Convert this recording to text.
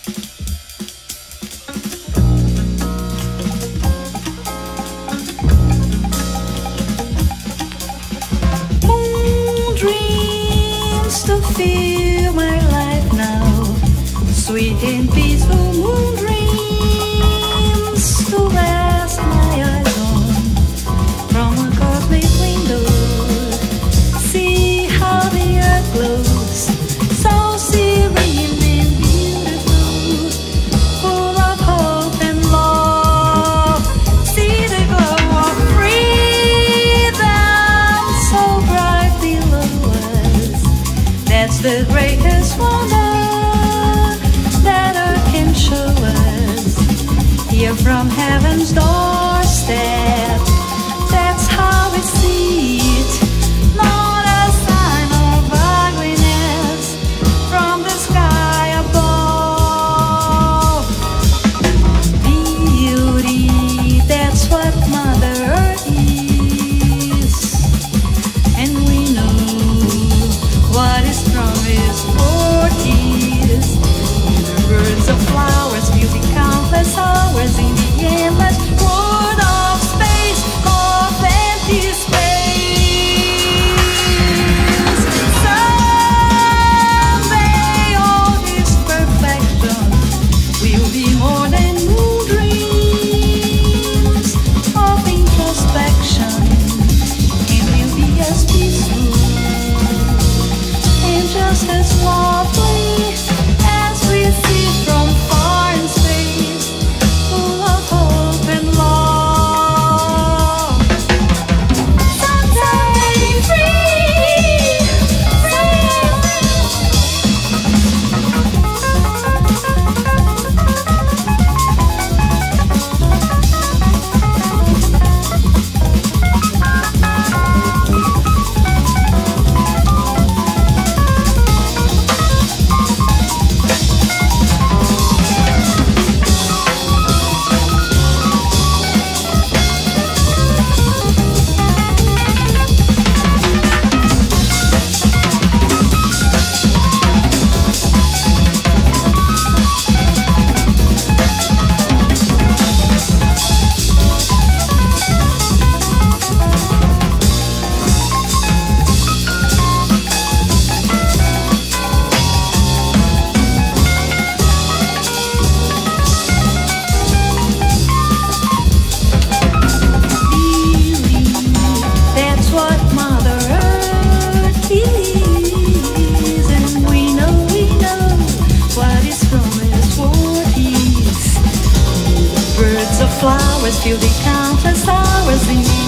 Moon dreams to fill my life now, sweet and peaceful moon dreams to rest my eyes on from a cosmic window. See how the earth glows, so serene and beautiful, full of hope and love. See the glow of freedom so bright below us. That's the greatest wonder that earth can show us. Here from heaven's doorstep, that's how we see it. Not a sign of ugliness from the sky above. Beauty, that's what Mother Earth is. And we know what is strongest for tears. The birds of flowers, beauty, countless hours in the endless world of space, of empty space. Someday all this perfection will be more than moon dreams of introspection, and will be as peaceful and just as lovely as we see from far in space, full of hope and love. Someday free, that's what Mother Earth is. And we know what is promised for peace. Birds of flowers fill the countless hours in the